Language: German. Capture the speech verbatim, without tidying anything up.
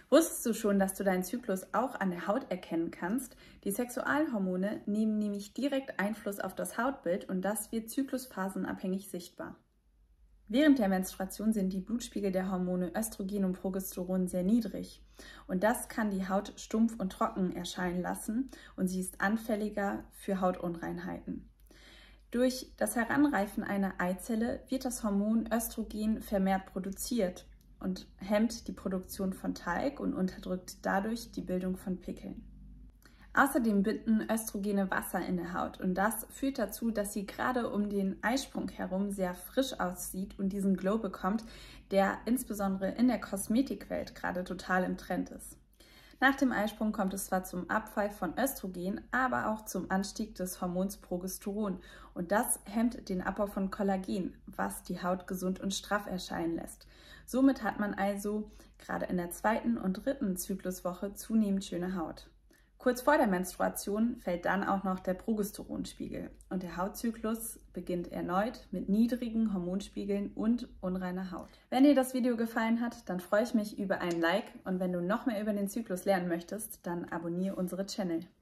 Wusstest du schon, dass du deinen Zyklus auch an der Haut erkennen kannst? Die Sexualhormone nehmen nämlich direkt Einfluss auf das Hautbild und das wird zyklusphasenabhängig sichtbar. Während der Menstruation sind die Blutspiegel der Hormone Östrogen und Progesteron sehr niedrig und das kann die Haut stumpf und trocken erscheinen lassen und sie ist anfälliger für Hautunreinheiten. Durch das Heranreifen einer Eizelle wird das Hormon Östrogen vermehrt produziert und hemmt die Produktion von Talg und unterdrückt dadurch die Bildung von Pickeln. Außerdem binden Östrogene Wasser in der Haut und das führt dazu, dass sie gerade um den Eisprung herum sehr frisch aussieht und diesen Glow bekommt, der insbesondere in der Kosmetikwelt gerade total im Trend ist. Nach dem Eisprung kommt es zwar zum Abfall von Östrogen, aber auch zum Anstieg des Hormons Progesteron und das hemmt den Abbau von Kollagen, was die Haut gesund und straff erscheinen lässt. Somit hat man also gerade in der zweiten und dritten Zykluswoche zunehmend schöne Haut. Kurz vor der Menstruation fällt dann auch noch der Progesteronspiegel und der Hautzyklus beginnt erneut mit niedrigen Hormonspiegeln und unreiner Haut. Wenn dir das Video gefallen hat, dann freue ich mich über ein Like und wenn du noch mehr über den Zyklus lernen möchtest, dann abonniere unsere Channel.